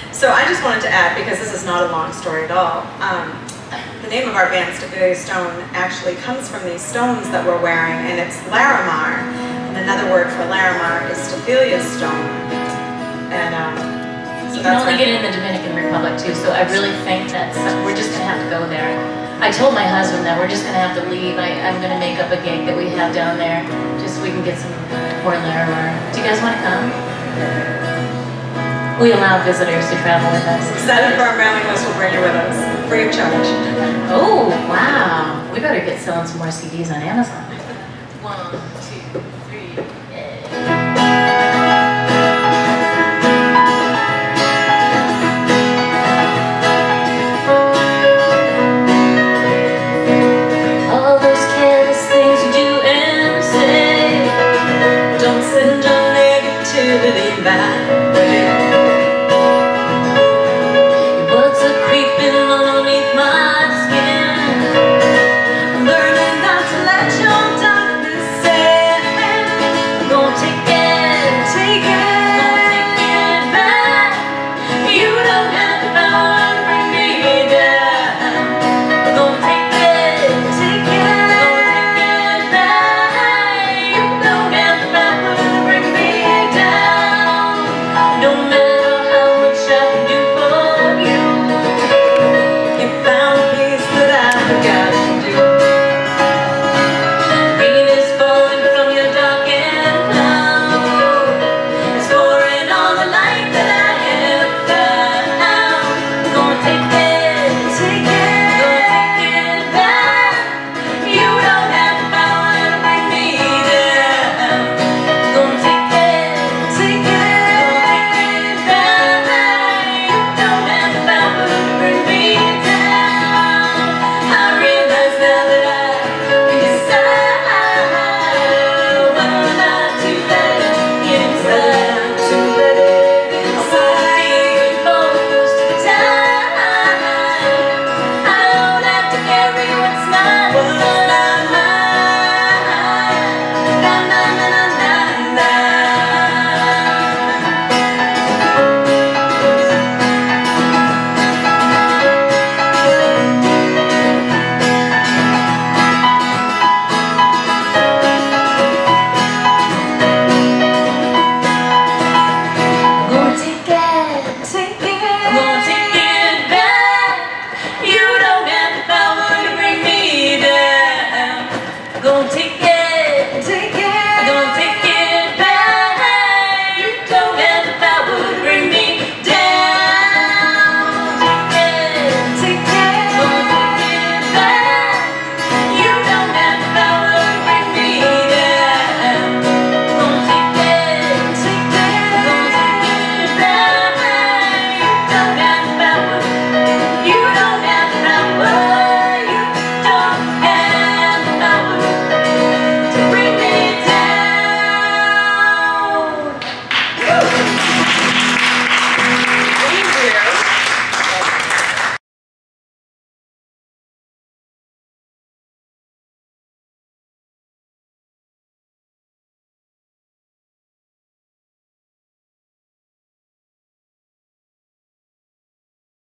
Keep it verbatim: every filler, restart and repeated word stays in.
So I just wanted to add, because this is not a long story at all, um, the name of our band, Stefilia Stone, actually comes from these stones that we're wearing, and it's Larimar. And another word for Larimar is Stefilia Stone. And um, so you can only get in the Dominican Republic too, so I really think that some, we're just going to have to go there. I told my husband that we're just going to have to leave. I, I'm going to make up a gig that we have down there, just so we can get some poor Larimar. Do you guys want to come? We allow visitors to travel with us. Excited for our mailing list, we'll bring you with us, free of charge. Oh, wow. We better get selling some more C Ds on Amazon. One.